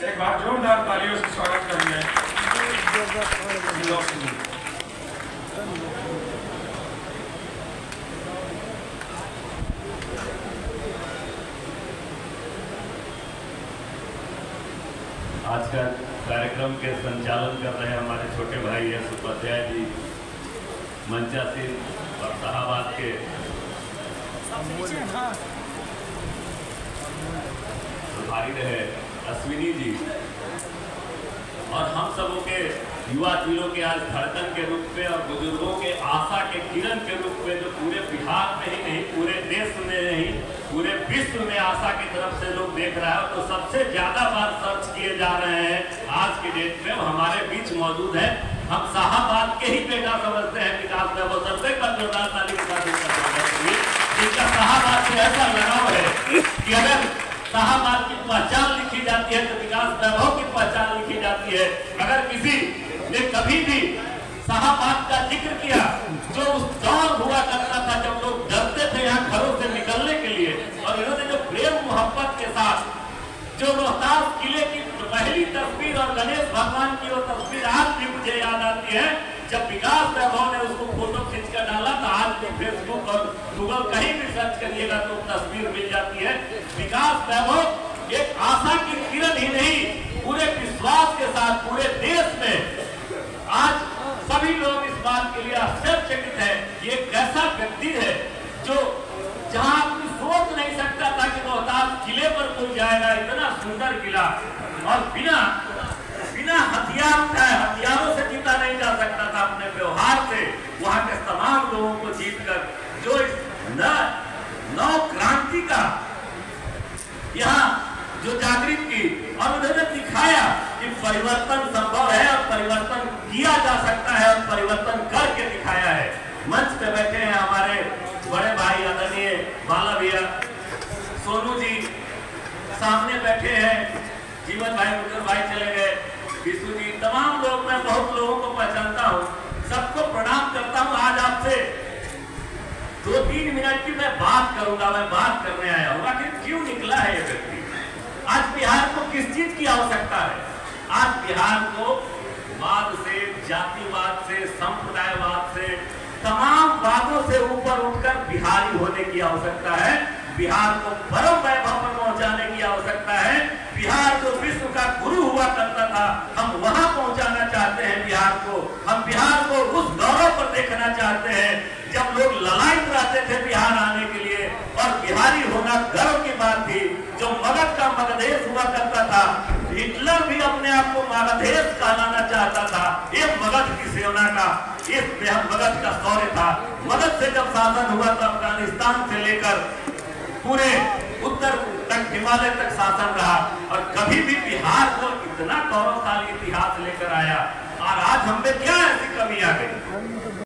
एक बार जोरदार तालियों से स्वागत करेंगे। आज का कार्यक्रम के संचालन कर रहे हमारे छोटे भाई एस उपाध्याय जी, मंचासीन और शाहबाद के प्रभारी रहे अश्विनी जी, और हम सबों के युवा पीढ़ियों के आज धड़कन के रूप में और बुजुर्गों के आशा के किरण के रूप में जो पूरे बिहार में ही नहीं, पूरे देश में नहीं, पूरे विश्व में आशा की तरफ से लोग देख रहा है, तो सबसे ज्यादा बार सर्च किए जा रहे हैं आज के डेट में वो हमारे बीच मौजूद है। हम शाहबाद के ही बेटा समझते हैं विकास में, वो सबसे का जोरदार ताली के साथ जिनका शाहबाद से ऐसा लगाव है कि अगर शाहबाद की पहचान लिखी जाती है तो विकास वैभव की पहचान लिखी जाती है। अगर किसी ने कभी भी शाहबाद का जिक्र किया, जो उस दौर हुआ करता था जब लोग डरते थे यहाँ घरों से निकलने के लिए, और इन्होंने जो प्रेम मोहब्बत के साथ जो रोहतास किले की पहली तस्वीर और गणेश भगवान की वो तस्वीर आज भी मुझे याद आती है, जब विकास वैभव ने उसको फोटो खींच कर डाला था। आज भी फेसबुक और गूगल कहीं भी सर्च करिएगा तो तस्वीर मिल जाती है। विकास वैभव एक आशा की किरण ही नहीं, पूरे विश्वास के साथ पूरे देश में आज सभी लोग इस बात के लिए आश्चर्यचकित है। ये कैसा व्यक्ति है जो जहां कोई सोच नहीं सकता था कि रोहतास किले पर कोई जाएगा, इतना सुंदर किला, और बिना हथियार उठाए, हथियारों से जीता नहीं जा सकता था, अपने व्यवहार से वहां के तमाम लोगों को जीतकर जो इस नव क्रांति का यहाँ जो जागृत की, और उन्होंने दिखाया कि परिवर्तन संभव है और परिवर्तन किया जा सकता है और परिवर्तन करके दिखाया है। मंच पे बैठे हैं हमारे बड़े भाई आदरणीय बाला भैया, सोनू जी सामने बैठे हैं, जीवन भाई, मुकर भाई चले गए, विशु जी, तमाम लोग, मैं बहुत लोगों को पहचानता हूँ, सबको प्रणाम करता हूँ। आज आपसे 2-3 मिनट की मैं बात करूंगा, मैं बात करने आया हूँ आखिर क्यों निकला है ये व्यक्ति। आज बिहार को किस चीज की आवश्यकता है? आज बिहार को वाद से, जातिवाद से, संप्रदायवाद से, तमाम वादों से ऊपर उठकर बिहारी होने की आवश्यकता है। बिहार को परम वैभव पर पहुंचाने की आवश्यकता है। बिहार जो विश्व का गुरु हुआ करता था, हम वहां पहुंचाना चाहते हैं बिहार को। हम बिहार को उस गौरव पर देखना चाहते हैं जब लोग ललायित रहते थे बिहार आने के लिए, और बिहारी होना गर्व की बात थी। जो मगध का मगधेश हुआ करता था, हिटलर भी अपने आप को मगधेश कहलाना चाहता था। ये मगध की सेना का, इस मगध का शौर्य था। मगध से जब शासन हुआ तो अफगानिस्तान से लेकर पूरे उत्तर तक, हिमालय तक शासन रहा, और कभी भी बिहार को इतना गौरवशाली इतिहास लेकर आया। और आज हम में क्या है